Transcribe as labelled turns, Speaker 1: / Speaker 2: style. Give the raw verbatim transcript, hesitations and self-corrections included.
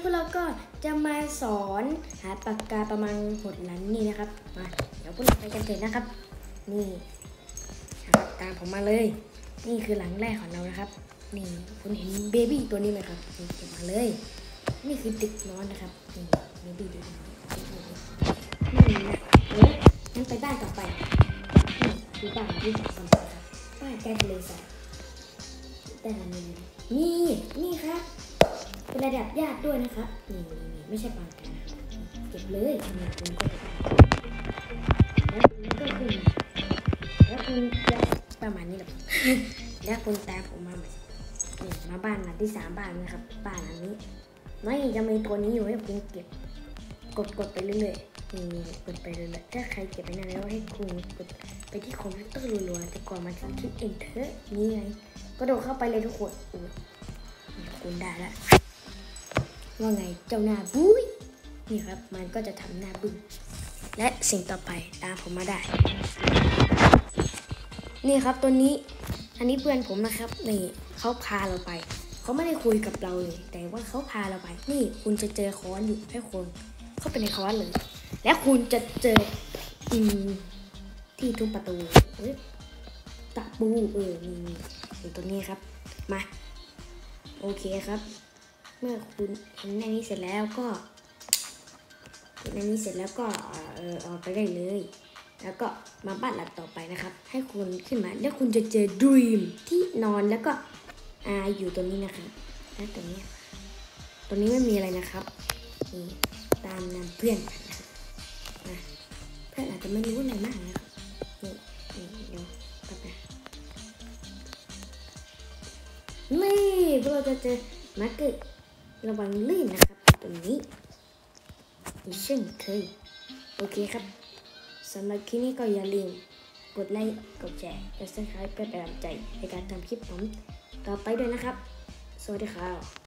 Speaker 1: พวกเราก็จะมาสอนหาปากกาประมาณหดหลังนี่นะครับมาเดี๋ยวพวกเราไปกันเถอะนะครับนี่ครับตามผมมาเลยนี่คือหลังแรกของเรานะครับนี่คุณเห็นเบบี้ตัวนี้ไหมครับนี่เก็บมาเลยนี่คือตึกนอนนะครับนี่เบบี้ตัวนี้นี่นะเอองั้นไปบ้านต่อไปนี่คือบ้านที่สองคนครับบ้านใกล้ทะเลสาบแต่ละนี้นี่นี่ครับเป็นระดับญาติด้วยนะครับนี่นี่ไม่ใช่ปานกลางเก็บเลยนี่คุณก็แล้วคุณก็ขึ้นแล้วคุณจะประมาณนี้แหละแล้วคุณตามผมมาใหม่นี่มาบ้านหลังที่สามบ้านนะครับบ้านหลังนี้น้อยจะมีตัวนี้อยู่ให้คุณเก็บกดกดไปเรื่อยๆนี่กดไปเรื่อยๆถ้าใครเก็บไปนานแล้วให้คุณกดไปที่คอมพิวเตอร์รัวๆแต่ก่อนมันจะคลิก enter นี่ไงก็โดดเข้าไปเลยทุกคนคุณได้แล้วว่าไงเจ้าหน้าบุ้ยนี่ครับมันก็จะทำหน้าบึ้งและสิ่งต่อไปตามผมมาได้นี่ครับตัวนี้อันนี้เพื่อนผมนะครับนี่เขาพาเราไปเขาไม่ได้คุยกับเราเลยแต่ว่าเขาพาเราไปนี่คุณจะเจอค้อนอยู่ให้คนเข้าไปในค้อนเลยและคุณจะเจออืมที่ทุบประตูเฮ้ยตะปูเออนี่นี่ตัวนี้ครับมาโอเคครับเมื่อคุณเห็นในนี้เสร็จแล้วก็เห็นในนี้เสร็จแล้วก็เออออกไปได้เลยแล้วก็มาบ้านหลังต่อไปนะครับให้คุณขึ้นมาแล้วคุณจะเจอดรีมที่นอนแล้วก็อาอยู่ตรงนี้นะครับและตรงนี้ตรงนี้ไม่มีอะไรนะครับนี่ตามนำเพื่อนนะครับนะเพื่อนอาจจะไม่รู้อะไรมากนะครับนี่นี่เดี๋ยวกลับมานี่พวกเราจะเจอมาร์เกอร์ระวังลื่นนะครับตรงนี้เช่นเคยโอเคครับสำหรับคลิปนี้ก็อย่าลืมกดไลค์กดแชร์และซับสไครป์เพื่อเป็นกำลังใจในการทำคลิปผมต่อไปด้วยนะครับสวัสดีครับ